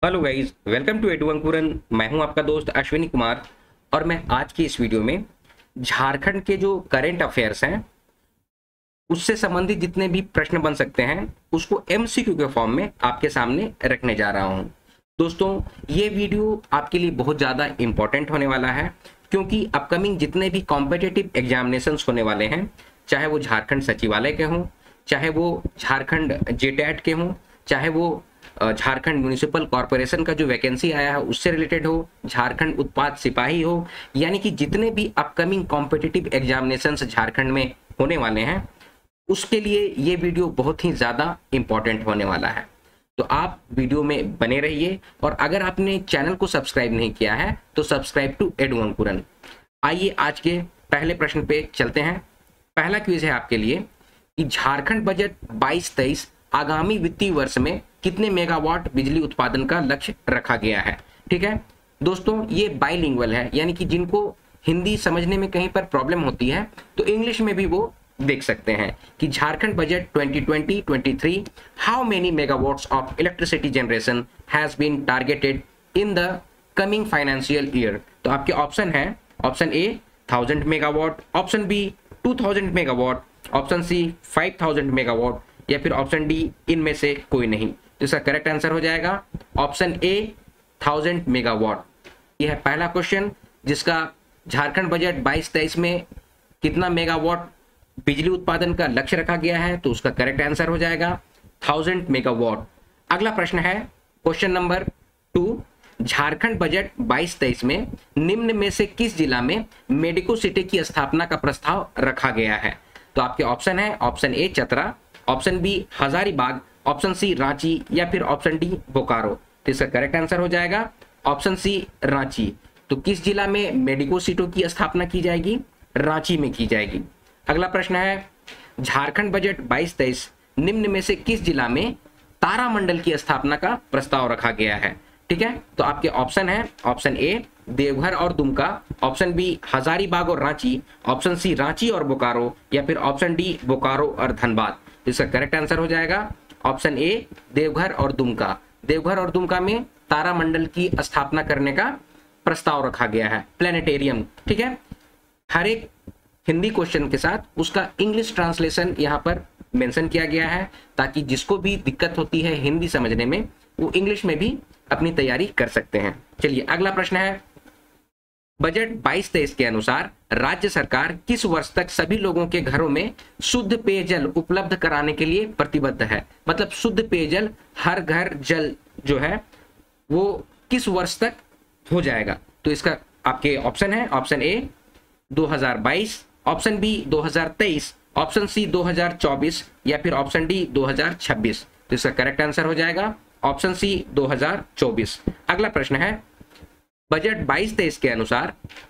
Hello guys, welcome to Edu Ankuran. मैं हूं आपका दोस्त अश्विनी कुमार और मैं आज की इस वीडियो में झारखंड के जो करंट अफेयर्स हैं उससे संबंधित जितने भी प्रश्न बन सकते हैं उसको एमसीक्यू के फॉर्म में आपके सामने रखने जा रहा हूं। दोस्तों, ये वीडियो आपके लिए बहुत ज़्यादा इम्पोर्टेंट होने वाला है क्योंकि अपकमिंग जितने भी कॉम्पिटिटिव एग्जामिनेशंस होने वाले हैं, चाहे वो झारखंड सचिवालय के हों, चाहे वो झारखंड जेटेट के हों, चाहे वो झारखंड म्यूनिसिपल कॉरपोरेशन का जो वैकेंसी आया है उससे रिलेटेड हो, झारखंड उत्पाद सिपाही हो, यानी कि जितने भी अपकमिंग कॉम्पिटिटिव एग्जामिनेशंस झारखंड में होने वाले हैं उसके लिए ये वीडियो बहुत ही ज़्यादा इम्पोर्टेंट होने वाला है। तो आप वीडियो में बने रहिए और अगर आपने चैनल को सब्सक्राइब नहीं किया है तो सब्सक्राइब टू एडू अंकुरन। आइए आज के पहले प्रश्न पे चलते हैं। पहला क्विज है आपके लिए कि झारखंड बजट 22-23 आगामी वित्तीय वर्ष में कितने मेगावाट बिजली उत्पादन का लक्ष्य रखा गया है। ठीक है दोस्तों, ये बाइलिंगुअल है, यानी कि जिनको हिंदी समझने में कहीं पर प्रॉब्लम होती है तो इंग्लिश में भी वो देख सकते हैं कि Jharkhand budget 2020-23 how many megawatts of electricity generation has been targeted in the coming financial year. तो आपके ऑप्शन है, option A 1000 megawatt, option B 2000 megawatt, option C 5000 megawatt या फिर ऑप्शन डी इनमें से कोई नहीं। तो इसका करेक्ट आंसर हो जाएगा ऑप्शन ए 1000 मेगावाट। यह है पहला क्वेश्चन जिसका झारखंड बजट 22-23 में कितना मेगावाट बिजली उत्पादन का लक्ष्य रखा गया है, तो उसका करेक्ट आंसर हो जाएगा 1000 मेगावाट। अगला प्रश्न है क्वेश्चन नंबर 2, झारखंड बजट 22-23 में निम्न में से किस जिला में मेडिको सिटी की स्थापना का प्रस्ताव रखा गया है। तो आपके ऑप्शन है, option A Chatra, option B Hazaribagh, option C Ranchi या फिर ऑप्शन डी बोकारो। तो इसका करेक्ट आंसर हो जाएगा ऑप्शन सी रांची। तो किस जिला में मेडिको सिटी की स्थापना की जाएगी? रांची में की जाएगी। अगला प्रश्न है झारखंड बजट 22-23 निम्न में से किस जिला में तारामंडल की स्थापना का प्रस्ताव रखा गया है। ठीक है, तो आपके ऑप्शन है, ऑप्शन ए देवघर और दुमका, ऑप्शन बी हजारीबाग और रांची, ऑप्शन सी रांची और बोकारो या फिर ऑप्शन डी बोकारो और धनबाद। तो इसका करेक्ट आंसर हो जाएगा ऑप्शन ए देवघर और दुमका। देवघर और दुमका में तारामंडल की स्थापना करने का प्रस्ताव रखा गया है, प्लेनेटेरियम। ठीक है, हर एक हिंदी क्वेश्चन के साथ उसका इंग्लिश ट्रांसलेशन यहाँ पर मेंशन किया गया है ताकि जिसको भी दिक्कत होती है हिंदी समझने में वो इंग्लिश में भी अपनी तैयारी कर सकते हैं। चलिए अगला प्रश्न है, बजट 22-23 के अनुसार राज्य सरकार किस वर्ष तक सभी लोगों के घरों में शुद्ध पेयजल उपलब्ध कराने के लिए प्रतिबद्ध है। मतलब शुद्ध पेयजल, हर घर जल जो है वो किस वर्ष तक हो जाएगा। तो इसका आपके ऑप्शन है, option A 2022, option B 2023, option C 2024 या फिर ऑप्शन डी 2026। तो इसका करेक्ट आंसर हो जाएगा ऑप्शन सी 2024। अगला प्रश्न है, बजट 22-23 के अनुसार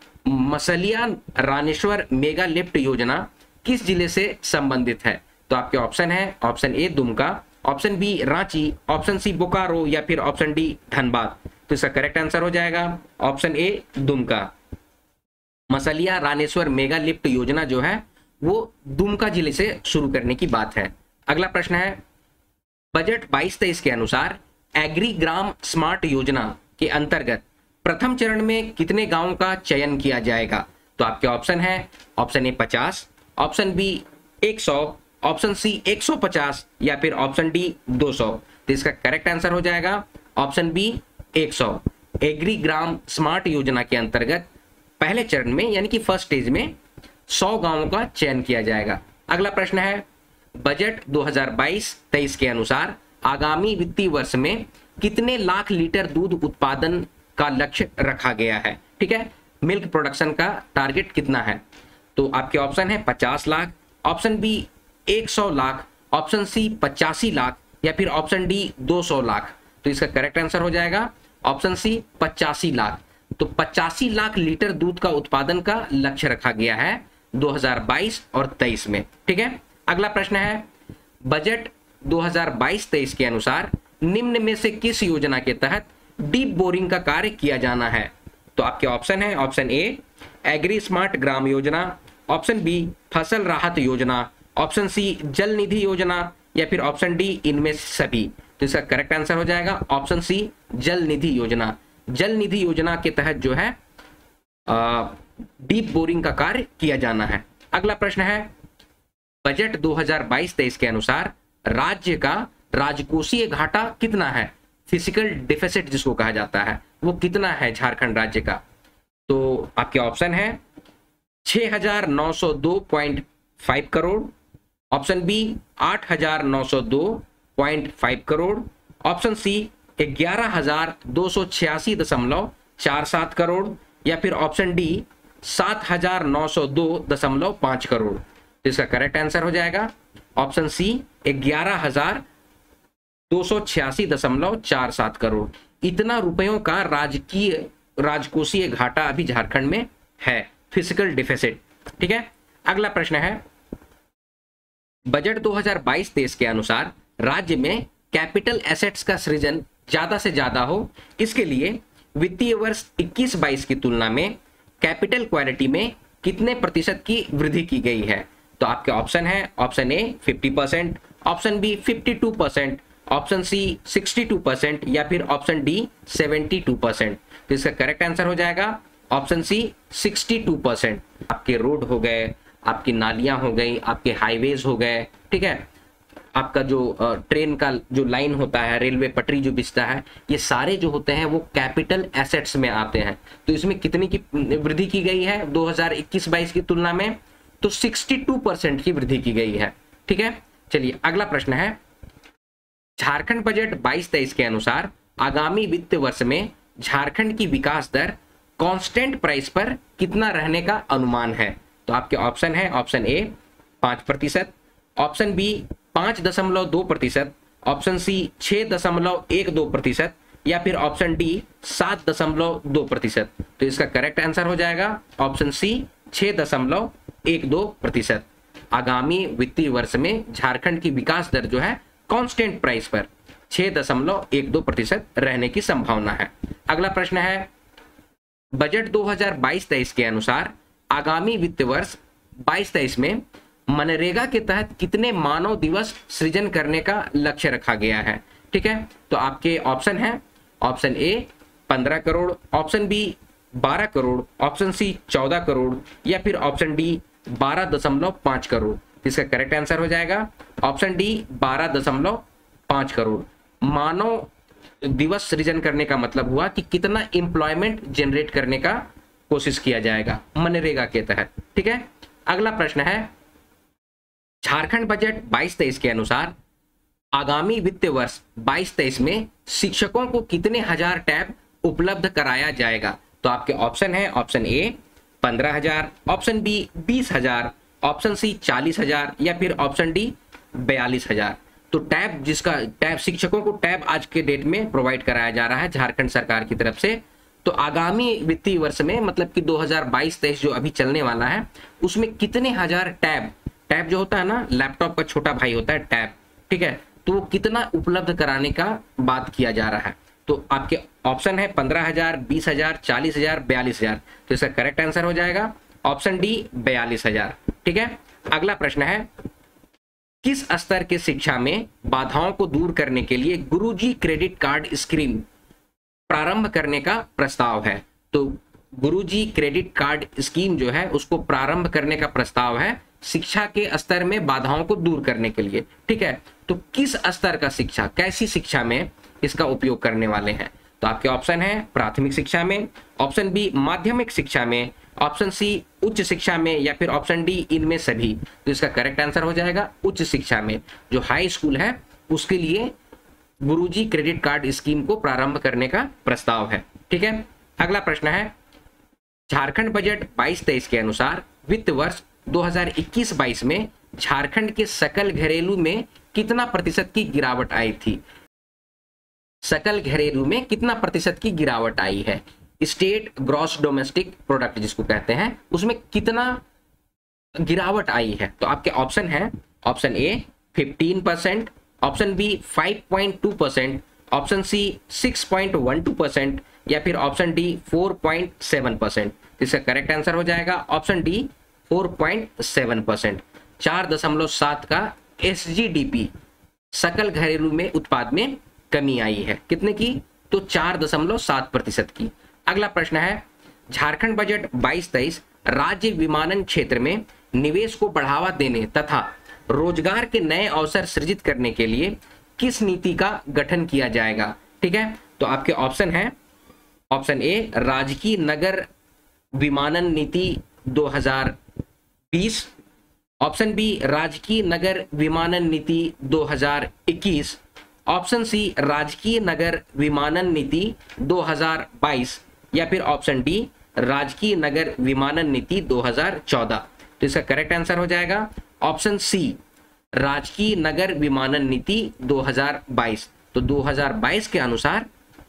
मसलिया रानेश्वर मेगा लिफ्ट योजना किस जिले से संबंधित है। तो आपके ऑप्शन है, option A Dumka, option B Ranchi, option C Bokaro या फिर ऑप्शन डी धनबाद। तो इसका करेक्ट आंसर हो जाएगा option A Dumka. Masaliya Raneshwar mega lift योजना जो है वो दुमका जिले से शुरू करने की बात है। अगला प्रश्न है, बजट 22-23 के अनुसार एग्री ग्राम स्मार्ट योजना के अंतर्गत प्रथम चरण में कितने गांवों का चयन किया जाएगा। तो आपके ऑप्शन है, option A 50, option B 100, option C 150 या फिर ऑप्शन डी 200। तो इसका करेक्ट आंसर हो जाएगा ऑप्शन बी 100। एग्री ग्राम स्मार्ट योजना के अंतर्गत पहले चरण में यानी कि फर्स्ट स्टेज में 100 गांवों का चयन किया जाएगा। अगला प्रश्न है, बजट 2022-23 के अनुसार आगामी वित्तीय वर्ष में कितने लाख लीटर दूध उत्पादन का लक्ष्य रखा गया है। ठीक है, मिल्क प्रोडक्शन का टारगेट कितना है। तो आपके ऑप्शन है 50 lakh, option B 100 lakh, option C 85 lakh या फिर ऑप्शन डी 200 लाख। तो इसका करेक्ट आंसर हो जाएगा ऑप्शन सी 85 लाख। तो 85 लाख लीटर दूध का उत्पादन का लक्ष्य रखा गया है 2022 और 23 में। ठीक है, अगला प्रश्न है, बजट 2022-23 के अनुसार निम्न में से किस योजना के तहत डीप बोरिंग का कार्य किया जाना है। तो आपके ऑप्शन है, ऑप्शन ए एग्री स्मार्ट ग्राम योजना, ऑप्शन बी फसल राहत योजना, ऑप्शन सी जल निधि योजना या फिर ऑप्शन डी इनमें से सभी। तो इसका करेक्ट आंसर हो जाएगा ऑप्शन सी जल निधि योजना। जल निधि योजना के तहत जो है डीप बोरिंग का कार्य किया जाना है। अगला प्रश्न है बजट 2022-23 के अनुसार राज्य का राजकोषीय घाटा कितना है? फिजिकल डिफिसिट जिसको कहा जाता है वो कितना है झारखंड राज्य का? तो आपके ऑप्शन है 6,902.5 crore, option B 8,902.5 crore, option C 11,286.47 crore, या फिर ऑप्शन डी 7,902.5 करोड़। तो इसका करेक्ट आंसर हो जाएगा ऑप्शन सी 11,286.47 करोड़। इतना रुपयों का राजकोषीय घाटा अभी झारखंड में है, फिजिकल डिफिसिट। ठीक है, अगला प्रश्न है बजट 2022-23 के अनुसार राज्य में कैपिटल एसेट्स का सृजन ज्यादा से ज्यादा हो, इसके लिए वित्तीय वर्ष 21-22 की तुलना में कैपिटल क्वालिटी में कितने प्रतिशत की वृद्धि की गई है? तो आपके ऑप्शन है option A 50%, option B 52%, option C 62% या फिर ऑप्शन डी 72%। तो इसका करेक्ट आंसर हो जाएगा ऑप्शन सी 62%। आपके रोड हो गए, आपकी नालियां हो गई, आपके हाईवेज हो गए, ठीक है, आपका जो ट्रेन का जो लाइन होता है, रेलवे पटरी जो बिछता है, ये सारे जो होते हैं वो कैपिटल एसेट्स में आते हैं। तो इसमें कितनी की वृद्धि की गई है 2021-22 की तुलना में? तो 62% की वृद्धि की गई है। ठीक है, चलिए अगला प्रश्न है झारखंड बजट 22-23 के अनुसार आगामी वित्त वर्ष में झारखंड की विकास दर कांस्टेंट प्राइस पर कितना रहने का अनुमान है? तो आपके ऑप्शन है option A 5%, option B 5.2%, option C 6.12%, या फिर ऑप्शन डी 7.2%। तो इसका करेक्ट आंसर हो जाएगा ऑप्शन सी 6.12%। आगामी वित्तीय वर्ष में झारखंड की विकास दर जो है कांस्टेंट प्राइस पर 6.12% रहने की संभावना है। अगला प्रश्न है बजट 2022-23 के अनुसार आगामी वित्त वर्ष 22-23 में मनरेगा के तहत कितने मानव दिवस सृजन करने का लक्ष्य रखा गया है? ठीक है, तो आपके ऑप्शन है option A 15 crore, option B 12 crore, option C 14 crore, या फिर ऑप्शन डी 12.5 करोड़। इसका करेक्ट आंसर हो जाएगा ऑप्शन डी 12.5 करोड़। मानव दिवस सृजन करने का मतलब हुआ कि कितना एम्प्लॉयमेंट जनरेट करने का कोशिश किया जाएगा मनरेगा के तहत। ठीक है, अगला प्रश्न है झारखंड बजट 22-23 के अनुसार आगामी वित्त वर्ष 22-23 में शिक्षकों को कितने हजार टैब उपलब्ध कराया जाएगा? तो आपके ऑप्शन है option A 15,000, option B 20,000, option C 40,000, या फिर ऑप्शन डी 42,000। तो टैब शिक्षकों को टैब आज के डेट में प्रोवाइड कराया जा रहा है झारखंड सरकार की तरफ से। तो आगामी वित्तीय वर्ष में मतलब कि 2022-23 जो अभी चलने वाला है उसमें कितने हजार टैब जो होता है ना, लैपटॉप का छोटा भाई होता है टैब, ठीक है, तो वो कितना उपलब्ध कराने का बात किया जा रहा है? तो आपके ऑप्शन है 15,000, 20,000, 40,000, 42,000। तो इसका करेक्ट आंसर हो जाएगा ऑप्शन डी 42,000। ठीक है, अगला प्रश्न है किस स्तर के शिक्षा में बाधाओं को दूर करने के लिए गुरुजी क्रेडिट कार्ड स्कीम प्रारंभ करने का प्रस्ताव है? तो गुरुजी क्रेडिट कार्ड स्कीम जो है उसको प्रारंभ करने का प्रस्ताव है शिक्षा के स्तर में बाधाओं को दूर करने के लिए। ठीक है, तो किस स्तर का शिक्षा, कैसी शिक्षा में इसका उपयोग करने वाले हैं? तो आपके ऑप्शन है प्राथमिक शिक्षा में, ऑप्शन बी माध्यमिक शिक्षा में, ऑप्शन सी उच्च शिक्षा में, या फिर ऑप्शन डी इनमें सभी। तो इसका करेक्ट आंसर हो जाएगा उच्च शिक्षा में। जो हाई स्कूल है उसके लिए गुरुजी क्रेडिट कार्ड स्कीम को प्रारंभ करने का प्रस्ताव है। ठीक है, अगला प्रश्न है झारखंड बजट 22-23 के अनुसार वित्त वर्ष 2021-22 में झारखंड के सकल घरेलू में कितना प्रतिशत की गिरावट आई थी? सकल घरेलू में कितना प्रतिशत की गिरावट आई है? स्टेट ग्रॉस डोमेस्टिक प्रोडक्ट जिसको कहते हैं, उसमें कितना गिरावट आई है? तो आपके ऑप्शन है option A 15%, option B 5.2%, option C 6.12%, या फिर ऑप्शन डी 4.7%। इसका करेक्ट आंसर हो जाएगा ऑप्शन डी 4.7%। 4.7 का SGDP सकल घरेलू में उत्पाद में कमी आई है। कितने की? तो 4.7% की। अगला प्रश्न है, झारखंड बजट 22-23 राज्य विमानन क्षेत्र में निवेश को बढ़ावा देने तथा रोजगार के नए अवसर सृजित करने के लिए किस नीति का गठन किया जाएगा? ठीक है, तो आपके ऑप्शन है, ऑप्शन ए राजकीय नगर विमानन नीति 2020, ऑप्शन बी राजकीय नगर विमानन नीति 2021, ऑप्शन सी राजकीय नगर विमानन नीति 2022 या फिर ऑप्शन डी राजकीय नगर विमानन नीति 2014। तो इसका करेक्ट आंसर हो जाएगा ऑप्शन सी राजकीय नगर विमानन नीति 2022। तो 2022 के अनुसार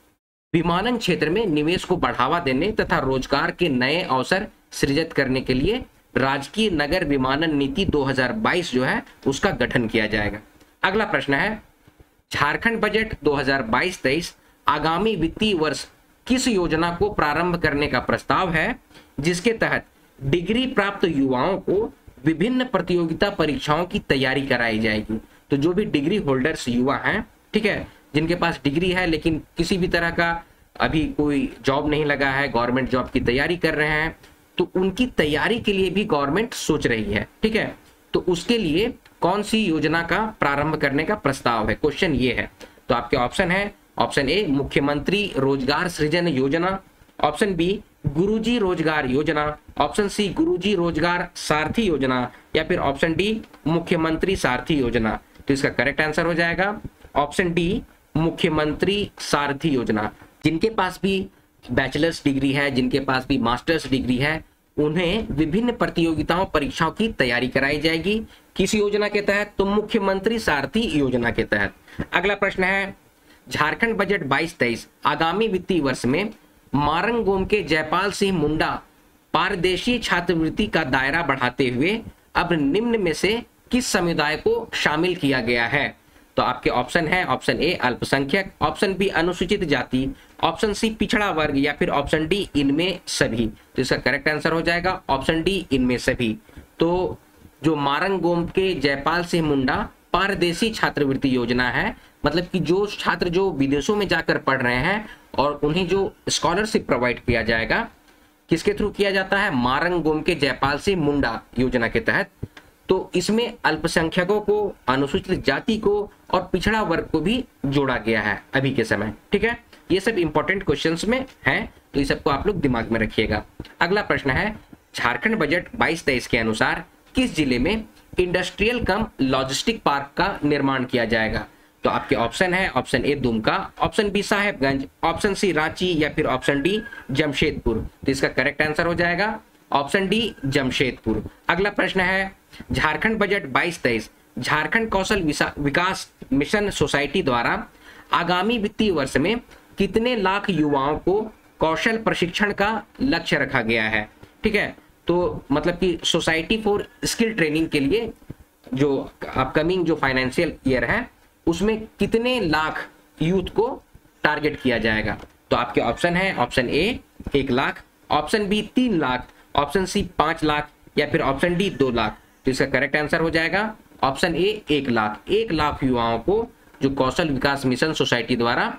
विमानन क्षेत्र में निवेश को बढ़ावा देने तथा रोजगार के नए अवसर सृजित करने के लिए राजकीय नगर विमानन नीति 2022 जो है उसका गठन किया जाएगा। अगला प्रश्न है, झारखंड बजट 2022-23 आगामी वित्तीय वर्ष किस योजना को प्रारंभ करने का प्रस्ताव है जिसके तहत डिग्री प्राप्त युवाओं को विभिन्न प्रतियोगिता परीक्षाओं की तैयारी कराई जाएगी? तो जो भी डिग्री होल्डर्स युवा हैं, ठीक है, जिनके पास डिग्री है लेकिन किसी भी तरह का अभी कोई जॉब नहीं लगा है, गवर्नमेंट जॉब की तैयारी कर रहे हैं, तो उनकी तैयारी के लिए भी गवर्नमेंट सोच रही है। ठीक है, तो उसके लिए कौन सी योजना का प्रारंभ करने का प्रस्ताव है? क्वेश्चन ये है। तो आपके ऑप्शन है, ऑप्शन ए मुख्यमंत्री रोजगार सृजन योजना, ऑप्शन बी गुरुजी रोजगार योजना, ऑप्शन सी गुरुजी रोजगार सारथी योजना या फिर ऑप्शन डी मुख्यमंत्री सारथी योजना। तो इसका करेक्ट आंसर हो जाएगा ऑप्शन डी मुख्यमंत्री सारथी योजना। जिनके पास भी बैचलर्स डिग्री है, जिनके पास भी मास्टर्स डिग्री है, उन्हें विभिन्न प्रतियोगिताओं परीक्षाओं की तैयारी कराई जाएगी। किस योजना के तहत? तो मुख्यमंत्री सारथी योजना के तहत। अगला प्रश्न है, झारखंड बजट 22-23 आगामी वित्तीय वर्ष में मारंगोम के जयपाल सिंह मुंडा पारदेशी छात्रवृत्ति का दायरा बढ़ाते हुए अब निम्न में से किस समुदाय को शामिल किया गया है? तो आपके ऑप्शन है, ऑप्शन ए अल्पसंख्यक, ऑप्शन बी अनुसूचित जाति, ऑप्शन सी पिछड़ा वर्ग या फिर ऑप्शन डी इनमें सभी। तो इसका करेक्ट आंसर हो जाएगा ऑप्शन डी इनमें सभी। तो जो मारंगोम के जयपाल सिंह मुंडा पारदेशी छात्रवृत्ति योजना है, मतलब कि जो छात्र जो विदेशों में जाकर पढ़ रहे हैं और उन्हें जो स्कॉलरशिप प्रोवाइड किया जाएगा, किसके थ्रू किया जाता है? मारंगोम के जयपाल सिंह मुंडा योजना के तहत। तो इसमें अल्पसंख्यकों को, अनुसूचित जाति को और पिछड़ा वर्ग को भी जोड़ा गया है अभी के समय। ठीक है, ये सब इंपॉर्टेंट क्वेश्चंस में हैं, तो ये सबको आप लोग दिमाग में रखिएगा। अगला प्रश्न है, झारखंड बजट 22-23 के अनुसार किस जिले में इंडस्ट्रियल कम लॉजिस्टिक पार्क का निर्माण किया जाएगा? तो आपके ऑप्शन है, option A Dumka, option B Sahebganj, option C Ranchi या फिर ऑप्शन डी जमशेदपुर। तो इसका करेक्ट आंसर हो जाएगा ऑप्शन डी जमशेदपुर। अगला प्रश्न है, झारखंड बजट 22-23 झारखंड कौशल विकास मिशन सोसाइटी द्वारा आगामी वित्तीय वर्ष में कितने लाख युवाओं को कौशल प्रशिक्षण का लक्ष्य रखा गया है? ठीक है, तो मतलब कि सोसाइटी फॉर स्किल ट्रेनिंग के लिए जो अपकमिंग जो फाइनेंशियल ईयर है उसमें कितने लाख यूथ को टारगेट किया जाएगा? तो आपके ऑप्शन है, option A 1 lakh, option B 3 lakh, option C 5 lakh या फिर ऑप्शन डी 2 लाख। तो इसका करेक्ट आंसर हो जाएगा ऑप्शन ए 1 लाख। 1 लाख युवाओं को जो कौशल विकास मिशन सोसाइटी द्वारा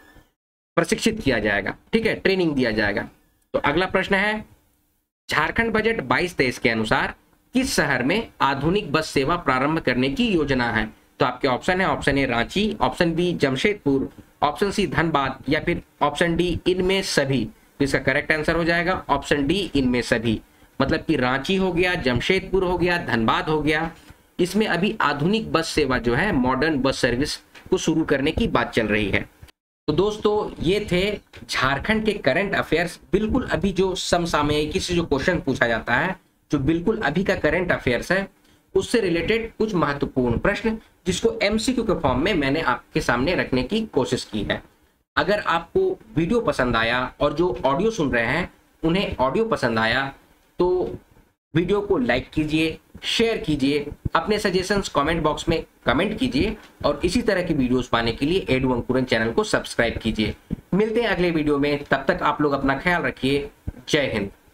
प्रशिक्षित किया जाएगा, ठीक है, ट्रेनिंग दिया जाएगा। तो अगला प्रश्न है, झारखंड बजट 22-23 के अनुसार किस शहर में आधुनिक बस सेवा प्रारंभ करने की योजना है? तो आपके ऑप्शन है, option A Ranchi, option B Jamshedpur, option C Dhanbad या फिर ऑप्शन डी इनमें सभी। तो इसका करेक्ट आंसर हो जाएगा ऑप्शन डी इनमें सभी। मतलब कि रांची हो गया, जमशेदपुर हो गया, धनबाद हो गया, इसमें अभी आधुनिक बस सेवा जो है, मॉडर्न बस सर्विस को शुरू करने की बात चल रही है। तो दोस्तों ये थे झारखंड के करंट अफेयर्स, बिल्कुल अभी जो समसामयिकी से जो क्वेश्चन पूछा जाता है, जो बिल्कुल अभी का करंट अफेयर्स है, उससे रिलेटेड कुछ महत्वपूर्ण प्रश्न जिसको एमसीक्यू के फॉर्म में मैंने आपके सामने रखने की कोशिश की है। अगर आपको वीडियो पसंद आया और जो ऑडियो सुन रहे हैं उन्हें ऑडियो पसंद आया तो वीडियो को लाइक कीजिए, शेयर कीजिए, अपने सजेशंस कमेंट बॉक्स में कमेंट कीजिए और इसी तरह की वीडियोस पाने के लिए एडू अंकुरन चैनल को सब्सक्राइब कीजिए। मिलते हैं अगले वीडियो में, तब तक आप लोग अपना ख्याल रखिए। जय हिंद।